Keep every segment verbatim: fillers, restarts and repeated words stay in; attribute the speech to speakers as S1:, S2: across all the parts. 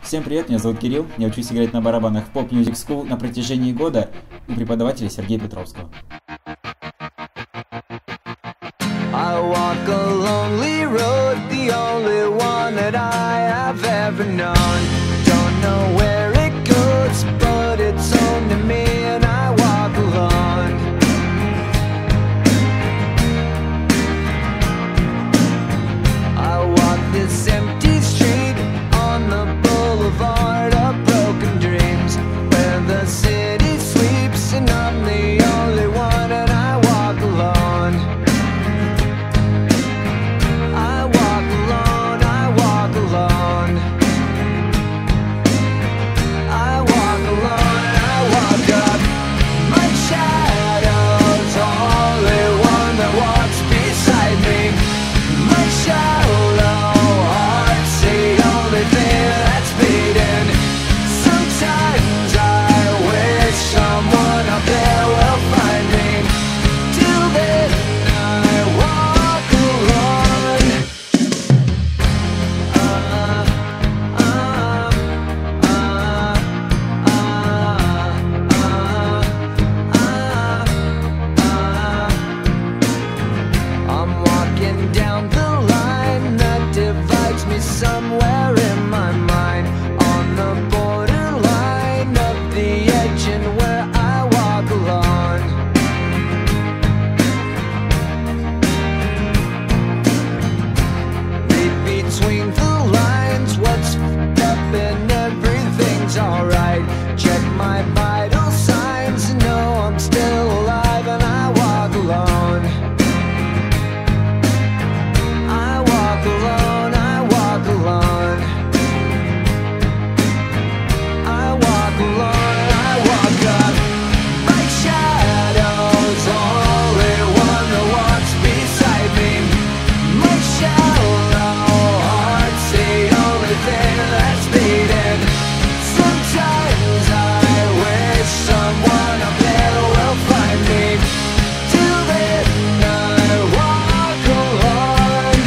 S1: Всем привет, меня зовут Кирилл, я учусь играть на барабанах в Pop Music School на протяжении года у преподавателя Сергея Петровского.
S2: I walk a lonely road, the only one that I have ever known. Don't know where it goes, but it's home to me and I walk alone. I walk this empty street on the boulevard of broken dreams, where the city sleeps and I'm the only one and I walk alone. I walk alone, I walk alone. I walk alone, I walk up. My shadow's the only one that walks beside me. My shallow heart's the only thing that's beating. Sometimes I wish someone up there will find me. Till then I walk alone. Uh, uh, uh, uh, uh, uh. I'm walking down the line that divides me somewhere in my mind, on the borderline of the edge and where I walk alone. Read between the lines what's f***ed up and everything's alright. Check my vital signs and know I'm still alive and I walk alone. I walk alone, I walk alone. I walk alone, I walk up. My shadow's the only one that walks beside me. My shallow heart's the only thing that's beating. Sometimes I wish someone up there will find me. Till then I walk alone.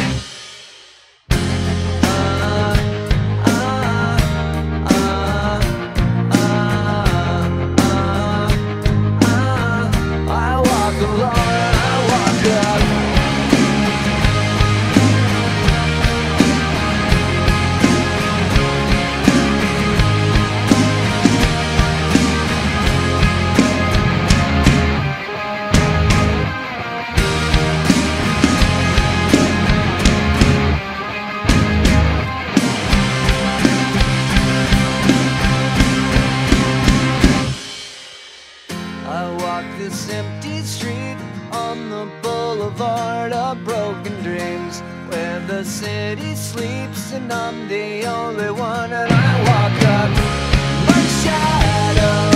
S2: Uh, uh, uh, uh, uh, uh, I walk alone, I walk up. I walk this empty street on the boulevard of broken dreams, where the city sleeps and I'm the only one and I walk up. My shadow